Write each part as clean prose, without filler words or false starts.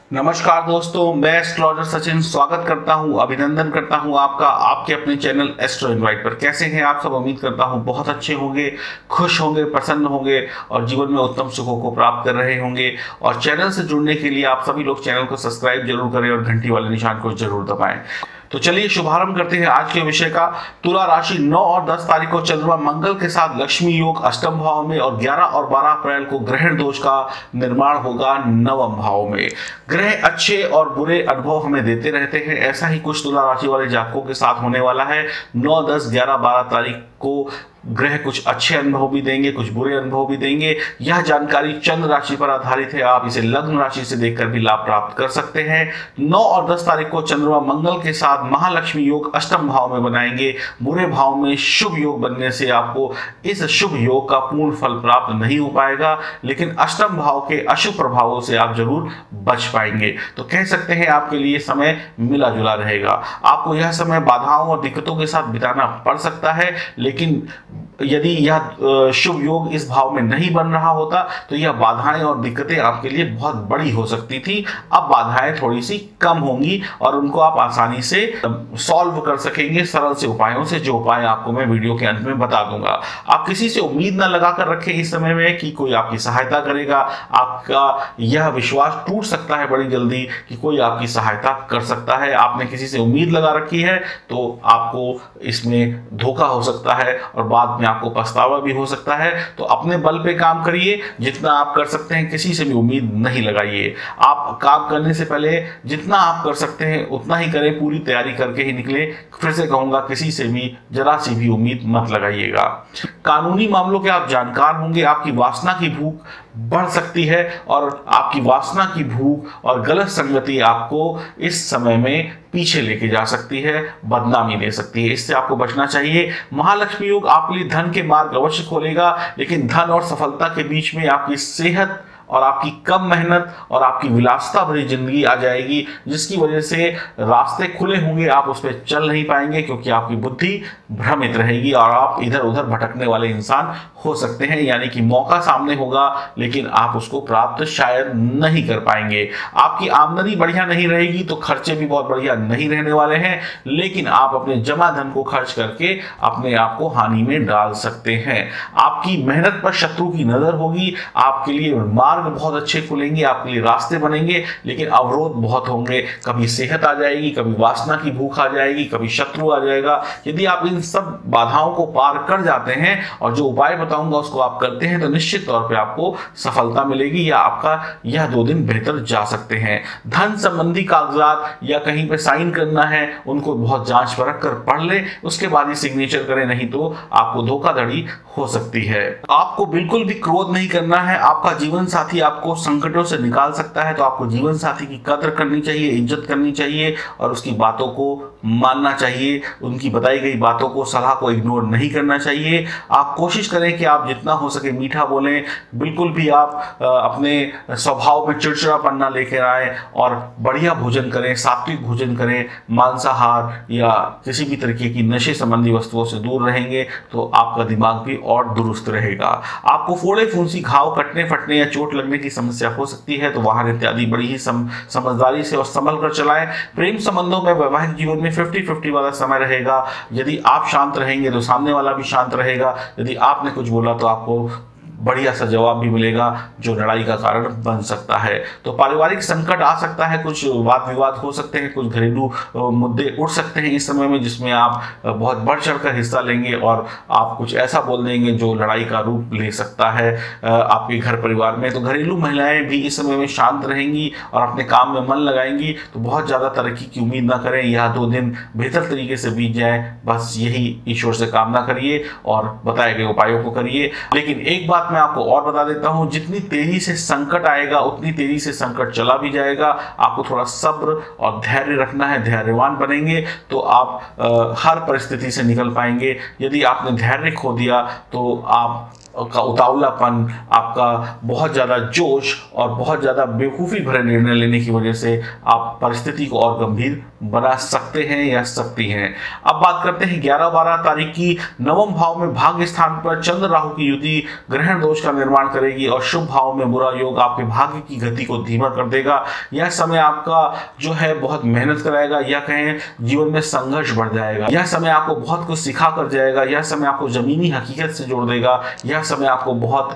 नमस्कार दोस्तों, मैं एस्ट्रोलॉजर सचिन स्वागत करता हूं, अभिनंदन करता हूं आपका आपके अपने चैनल एस्ट्रो इनवाइट पर। कैसे हैं आप सब? उम्मीद करता हूं बहुत अच्छे होंगे, खुश होंगे, प्रसन्न होंगे और जीवन में उत्तम सुखों को प्राप्त कर रहे होंगे। और चैनल से जुड़ने के लिए आप सभी लोग चैनल को सब्सक्राइब जरूर करें और घंटी वाले निशान को जरूर दबाएं। तो चलिए शुभारंभ करते हैं आज के विषय का। तुला राशि 9 और 10 तारीख को चंद्रमा मंगल के साथ लक्ष्मी योग अष्टम भाव में और 11 और 12 अप्रैल को ग्रहण दोष का निर्माण होगा नवम भाव में। ग्रह अच्छे और बुरे अनुभव हमें देते रहते हैं, ऐसा ही कुछ तुला राशि वाले जातकों के साथ होने वाला है। 9, 10, 11, 12 तारीख को ग्रह कुछ अच्छे अनुभव भी देंगे, कुछ बुरे अनुभव भी देंगे। यह जानकारी चंद्र राशि पर आधारित है, आप इसे लग्न राशि से देखकर भी लाभ प्राप्त कर सकते हैं। 9 और 10 तारीख को चंद्रमा मंगल के साथ महालक्ष्मी योग अष्टम भाव में बनाएंगे। बुरे भाव में शुभ योग बनने से आपको इस शुभ योग का पूर्ण फल प्राप्त नहीं हो पाएगा, लेकिन अष्टम भाव के अशुभ प्रभावों से आप जरूर बच पाएंगे। तो कह सकते हैं आपके लिए समय मिला जुला रहेगा। आपको यह समय बाधाओं और दिक्कतों के साथ बिताना पड़ सकता है, लेकिन यदि यह शुभ योग इस भाव में नहीं बन रहा होता तो यह बाधाएं और दिक्कतें आपके लिए बहुत बड़ी हो सकती थी। अब बाधाएं थोड़ी सी कम होंगी और उनको आप आसानी से सॉल्व कर सकेंगे सरल से उपायों से, जो उपाय आपको मैं वीडियो के अंत में बता दूंगा। आप किसी से उम्मीद ना लगाकर रखें इस समय में कि कोई आपकी सहायता करेगा। आपका यह विश्वास टूट सकता है बड़ी जल्दी कि कोई आपकी सहायता कर सकता है। आपने किसी से उम्मीद लगा रखी है तो आपको इसमें धोखा हो सकता है और बाद में आपको पछतावा भी हो सकता है। तो अपने बल पे काम करिए, जितना आप कर सकते हैं। किसी से भी उम्मीद नहीं लगाइए। आप काम करने से पहले जितना आप कर सकते हैं उतना ही करें, पूरी तैयारी करके ही निकले। फिर से कहूंगा, किसी से भी जरा सी भी उम्मीद मत लगाइएगा। कानूनी मामलों के आप जानकार होंगे। आपकी वासना की भूख बढ़ सकती है और आपकी वासना की भूख और गलत संगति आपको इस समय में पीछे लेके जा सकती है, बदनामी दे सकती है। इससे आपको बचना चाहिए। महालक्ष्मी योग आपके लिए धन के मार्ग अवश्य खोलेगा, लेकिन धन और सफलता के बीच में आपकी सेहत और आपकी कम मेहनत और आपकी विलासिता भरी जिंदगी आ जाएगी, जिसकी वजह से रास्ते खुले होंगे, आप उस पर चल नहीं पाएंगे क्योंकि आपकी बुद्धि भ्रमित रहेगी और आप इधर उधर भटकने वाले इंसान हो सकते हैं। यानी कि मौका सामने होगा लेकिन आप उसको प्राप्त शायद नहीं कर पाएंगे। आपकी आमदनी बढ़िया नहीं रहेगी तो खर्चे भी बहुत बढ़िया नहीं रहने वाले हैं, लेकिन आप अपने जमा धन को खर्च करके अपने आप को हानि में डाल सकते हैं। आपकी मेहनत पर शत्रु की नजर होगी। आपके लिए मार्ग बहुत अच्छे खुलेंगे, आपके लिए रास्ते बनेंगे, लेकिन अवरोध बहुत होंगे। कभी सेहत आ जाएगी, कभी वासना की भूख आ जाएगी, कभी शत्रु आ जाएगा। यदि आप इन सब बाधाओं को पार कर जाते हैं और जो उपाय बताऊंगा उसको आप करते हैं तो निश्चित तौर पे आपको सफलता मिलेगी या आपका यह 2 दिन बेहतर जा सकते हैं। धन संबंधी कागजात या कहीं पे साइन करना है, उनको बहुत जांच परख कर पढ़ ले, उसके बाद ही सिग्नेचर करें, नहीं तो आपको धोखाधड़ी हो सकती है। आपको बिल्कुल भी क्रोध नहीं करना है। आपका जीवन साथी आपको संकटों से निकाल सकता है, तो आपको जीवन साथी की कद्र करनी चाहिए, इज्जत करनी चाहिए और उसकी बातों को मानना चाहिए। उनकी बताई गई बातों को, सलाह को इग्नोर नहीं करना चाहिए। आप कोशिश करें कि आप जितना हो सके मीठा बोलें। बिल्कुल भी आप अपने स्वभाव में चिड़चिड़ापन ना लेकर आए और बढ़िया भोजन करें, सात्विक भोजन करें। मांसाहार या किसी भी तरीके की नशे संबंधी वस्तुओं से दूर रहेंगे तो आपका दिमाग भी और दुरुस्त रहेगा। आपको फोड़े फुंसी, घाव कटने फटने या चोट लगने की समस्या हो सकती है, तो वाहन इत्यादि बड़ी ही समझदारी से और संभल कर चलाएं। प्रेम संबंधों में, वैवाहिक जीवन में 50-50 वाला समय रहेगा। यदि आप शांत रहेंगे तो सामने वाला भी शांत रहेगा। यदि आपने कुछ बोला तो आपको बढ़िया सा जवाब भी मिलेगा जो लड़ाई का कारण बन सकता है। तो पारिवारिक संकट आ सकता है, कुछ वाद विवाद हो सकते हैं, कुछ घरेलू मुद्दे उठ सकते हैं इस समय में, जिसमें आप बहुत बढ़ चढ़कर हिस्सा लेंगे और आप कुछ ऐसा बोल देंगे जो लड़ाई का रूप ले सकता है आपके घर परिवार में। तो घरेलू महिलाएं भी इस समय में शांत रहेंगी और अपने काम में मन लगाएंगी। तो बहुत ज़्यादा तरक्की की उम्मीद ना करें। यह 2 दिन बेहतर तरीके से बीत जाए, बस यही ईश्वर से कामना करिए और बताए गए उपायों को करिए। लेकिन एक बात मैं आपको और बता देता हूं, जितनी तेजी से संकट आएगा उतनी तेजी से संकट चला भी जाएगा। आपको थोड़ा सब्र और धैर्य रखना है। धैर्यवान बनेंगे तो आप हर परिस्थिति से निकल पाएंगे। यदि आपने धैर्य खो दिया तो आप का उतावलापन, आपका बहुत ज़्यादा जोश और बहुत ज़्यादा बेवकूफ़ी भरे निर्णय लेने की वजह से आप परिस्थिति को और गंभीर बना सकते हैं या सकती हैं। अब बात करते हैं 11-12 तारीख की। नवम भाव में भाग्य स्थान पर चंद्र राहु की युति ग्रहण दोष का निर्माण करेगी और शुभ भाव में बुरा योग आपके भाग्य की गति को धीमा कर देगा। यह समय आपका जो है बहुत मेहनत कराएगा, या कहें जीवन में संघर्ष बढ़ जाएगा। यह समय आपको बहुत कुछ सिखा कर जाएगा। यह समय आपको जमीनी हकीकत से जोड़ देगा। यह समय आपको बहुत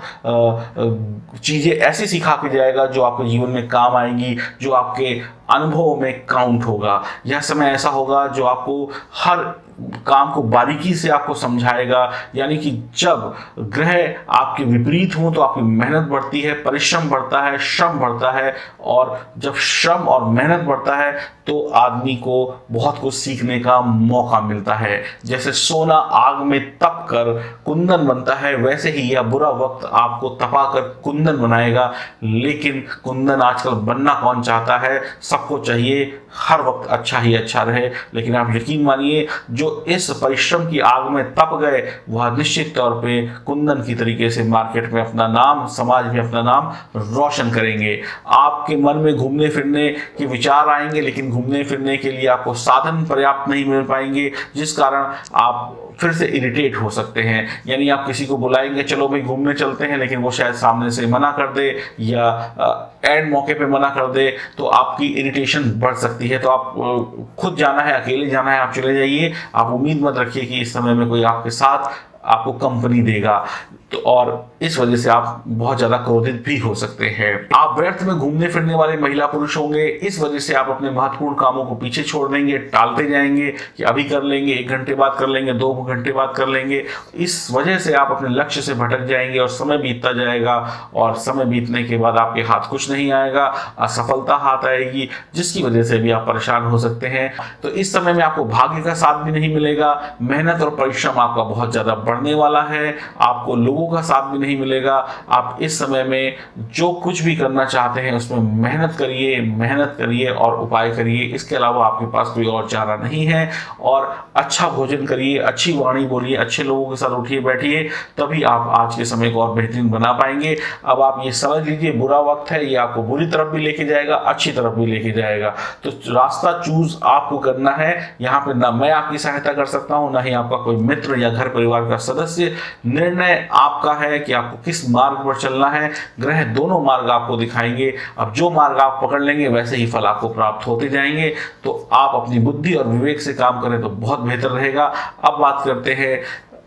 चीजें ऐसी सिखा के जाएगा जो आपके जीवन में काम आएंगी, जो आपके अनुभवों में काउंट होगा। यह समय ऐसा होगा जो आपको हर काम को बारीकी से आपको समझाएगा। यानी कि जब ग्रह आपके विपरीत हों तो आपकी मेहनत बढ़ती है, परिश्रम बढ़ता है, श्रम बढ़ता है, और जब श्रम और मेहनत बढ़ता है तो आदमी को बहुत कुछ सीखने का मौका मिलता है। जैसे सोना आग में तप कर कुंदन बनता है, वैसे ही यह बुरा वक्त आपको तपाकर कुंदन बनाएगा। लेकिन कुंदन आजकल बनना कौन चाहता है? सबको चाहिए हर वक्त अच्छा ही अच्छा रहे। लेकिन आप यकीन मानिए, जो इस परिश्रम की आग में तप गए वह निश्चित तौर पे कुंदन की तरीके से मार्केट में अपना नाम, समाज में अपना नाम रोशन करेंगे। आपके मन में घूमने फिरने के विचार आएंगे, लेकिन घूमने फिरने के लिए आपको साधन पर्याप्त नहीं मिल पाएंगे, जिस कारण आप फिर से इरिटेट हो सकते हैं। यानी आप किसी को बुलाएंगे, चलो भाई घूमने चलते हैं, लेकिन वो शायद सामने से मना कर दे या एंड मौके पे मना कर दे, तो आपकी इरिटेशन बढ़ सकती है। तो आप खुद जाना है, अकेले जाना है, आप चले जाइए। आप उम्मीद मत रखिए कि इस समय में कोई आपके साथ आपको कंपनी देगा, तो और इस वजह से आप बहुत ज्यादा क्रोधित भी हो सकते हैं। आप व्यर्थ में घूमने फिरने वाले महिला पुरुष होंगे। इस वजह से आप अपने महत्वपूर्ण कामों को पीछे छोड़ देंगे, टालते जाएंगे कि अभी कर लेंगे, 1 घंटे बाद कर लेंगे, 2 घंटे बाद कर लेंगे। इस वजह से आप अपने लक्ष्य से भटक जाएंगे और समय बीतता जाएगा, और समय बीतने के बाद आपके हाथ कुछ नहीं आएगा, असफलता हाथ आएगी, जिसकी वजह से भी आप परेशान हो सकते हैं। तो इस समय में आपको भाग्य का साथ भी नहीं मिलेगा। मेहनत और परिश्रम आपका बहुत ज्यादा बढ़ने वाला है। आपको लोगों का साथ भी नहीं मिलेगा। आप इस समय में जो कुछ भी करना चाहते हैं उसमें मेहनत करिए और उपाय करिए। इसके अलावा आपके पास कोई और चारा नहीं है। और अच्छा भोजन करिए, अच्छी वाणी बोलिए, अच्छे लोगों के साथ उठिए बैठिए, तभी आप आज के समय को और बेहतरीन बना पाएंगे। अब आप ये समझ लीजिए, बुरा वक्त है, ये आपको बुरी तरफ भी लेके जाएगा, अच्छी तरफ भी लेके जाएगा। तो रास्ता चूज आपको करना है। यहाँ पे ना मैं आपकी सहायता कर सकता हूँ, ना ही आपका कोई मित्र या घर परिवार का सदस्य। निर्णय आपका है कि आपको किस मार्ग पर चलना है। ग्रह दोनों मार्ग आपको दिखाएंगे। अब जो मार्ग आप पकड़ लेंगे वैसे ही फल आपको प्राप्त होते जाएंगे। तो आप अपनी बुद्धि और विवेक से काम करें तो बहुत बेहतर रहेगा। अब बात करते हैं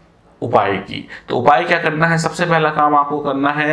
उपाय की। तो उपाय क्या करना है? सबसे पहला काम आपको करना है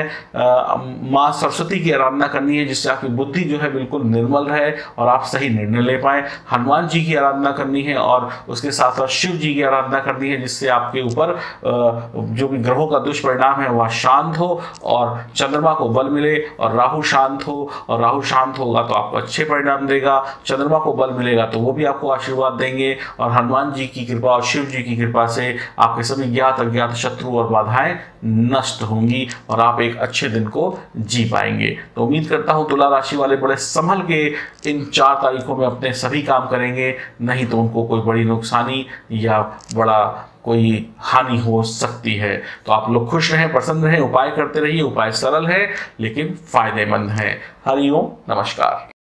माँ सरस्वती की आराधना करनी है, जिससे आपकी बुद्धि जो है बिल्कुल निर्मल रहे और आप सही निर्णय ले पाए। हनुमान जी की आराधना करनी है और उसके साथ साथ शिव जी की आराधना करनी है, जिससे आपके ऊपर जो भी ग्रहों का दुष्परिणाम है वह शांत हो और चंद्रमा को बल मिले, और राहु शांत हो, और राहु शांत होगा तो आपको अच्छे परिणाम देगा। चंद्रमा को बल मिलेगा तो वो भी आपको आशीर्वाद देंगे, और हनुमान जी की कृपा और शिव जी की कृपा से आपके सभी ज्ञात अज्ञात शत्रु और बाधाएं नष्ट होंगी और आप एक अच्छे दिन को जी पाएंगे। तो उम्मीद करता हूं तुला राशि वाले बड़े संभल के इन 4 तारीखों में अपने सभी काम करेंगे, नहीं तो उनको कोई बड़ी नुकसानी या बड़ा कोई हानि हो सकती है। तो आप लोग खुश रहें, प्रसन्न रहें, उपाय करते रहिए। उपाय सरल है लेकिन फायदेमंद है। हरि ओम, नमस्कार।